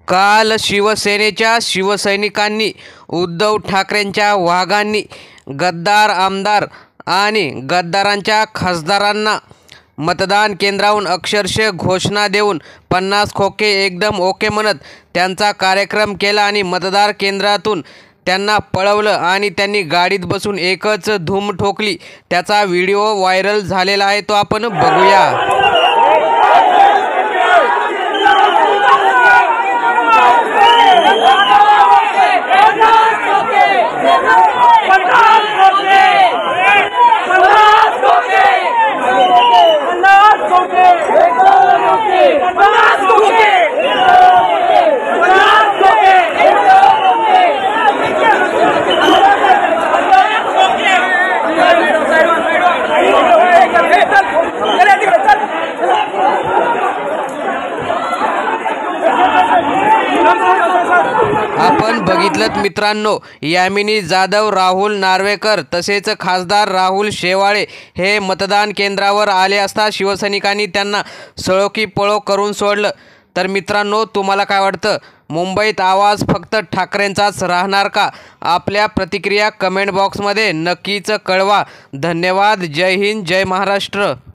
काल शिवसेनेच्या शिवसैनिकांनी उद्धव ठाकरेंच्या वाघांनी गद्दार आमदार आणि गद्दारांच्या खासदारांना मतदान केंद्रावरून अक्षरशः घोषणा देऊन 50 खोके एकदम ओके म्हणत त्यांचा कार्यक्रम केला आणि मतदार केंद्रातून त्यांना पळवलं आणि त्यांनी गाडीत बसून एकच धूम ठोकली। त्याचा व्हिडिओ व्हायरल झालेला आहे, तो आपण बघूया। आपण बघितलं मित्रांनो, यामिनी जाधव, राहुल नार्वेकर तसेच खासदार राहुल शेवाळे हे मतदान केंद्रावर आले असता शिवसैनिकांनी त्यांना सळो की पळो करून सोडलं। तर मित्रांनो, तुम्हाला काय वाटतं? मुंबईत आवाज फक्त ठाकरेंचाच राहणार का? आपल्या प्रतिक्रिया कमेंट बॉक्समध्ये नक्कीच कळवा। धन्यवाद। जय हिंद, जय महाराष्ट्र।